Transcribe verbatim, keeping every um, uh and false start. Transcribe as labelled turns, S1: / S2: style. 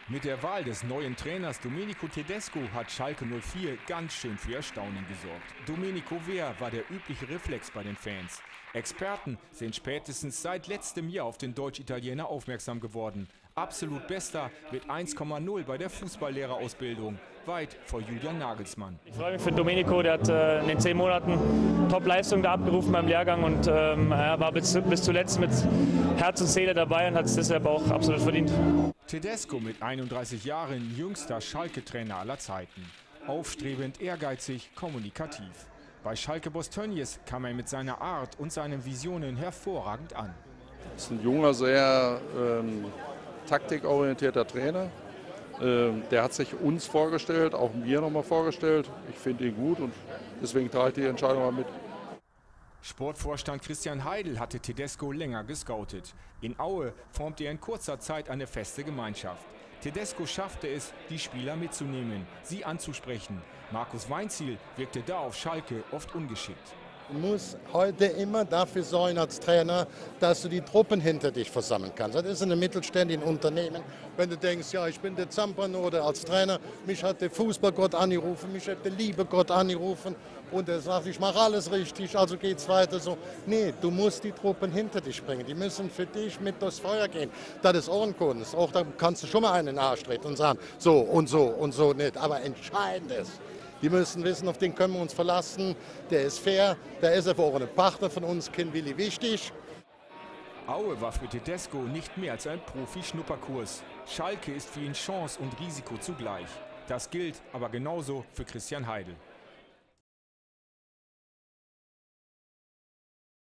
S1: Mit der Wahl des neuen Trainers Domenico Tedesco hat Schalke null vier ganz schön für Erstaunen gesorgt. Domenico Wehr war der übliche Reflex bei den Fans. Experten sind spätestens seit letztem Jahr auf den Deutsch-Italiener aufmerksam geworden. Absolut Bester mit eins Komma null bei der Fußballlehrerausbildung, weit vor Julian Nagelsmann.
S2: Ich freue mich für Domenico, der hat äh, in den zehn Monaten Top-Leistung da abgerufen beim Lehrgang und ähm, er war bis, bis zuletzt mit Herz und Seele dabei und hat es deshalb auch absolut verdient.
S1: Tedesco mit einunddreißig Jahren, jüngster Schalke-Trainer aller Zeiten. Aufstrebend, ehrgeizig, kommunikativ. Bei Schalke-Boss Tönnies kam er mit seiner Art und seinen Visionen hervorragend an.
S3: Das ist ein junger, sehr ähm, taktikorientierter Trainer. Ähm, der hat sich uns vorgestellt, auch mir nochmal vorgestellt. Ich finde ihn gut und deswegen trage ich die Entscheidung mal mit.
S1: Sportvorstand Christian Heidel hatte Tedesco länger gescoutet. In Aue formte er in kurzer Zeit eine feste Gemeinschaft. Tedesco schaffte es, die Spieler mitzunehmen, sie anzusprechen. Markus Weinziel wirkte da auf Schalke oft ungeschickt.
S4: Du musst heute immer dafür sorgen als Trainer, dass du die Truppen hinter dich versammeln kannst. Das ist in einem mittelständischen Unternehmen. Wenn du denkst, ja, ich bin der Zampano oder als Trainer, mich hat der Fußballgott angerufen, mich hat der liebe Gott angerufen und er sagt, ich mache alles richtig, also geht's weiter so. Nee, du musst die Truppen hinter dich bringen. Die müssen für dich mit durchs Feuer gehen. Das ist auch ein Kunst. Auch da kannst du schon mal einen in den Arsch treten und sagen, so und so und so nicht. Aber entscheidend ist, die müssen wissen, auf den können wir uns verlassen. Der ist fair, der ist aber auch ein Partner von uns, Ken Willi, wichtig.
S1: Aue war für Tedesco nicht mehr als ein Profi-Schnupperkurs. Schalke ist für ihn Chance und Risiko zugleich. Das gilt aber genauso für Christian Heidel.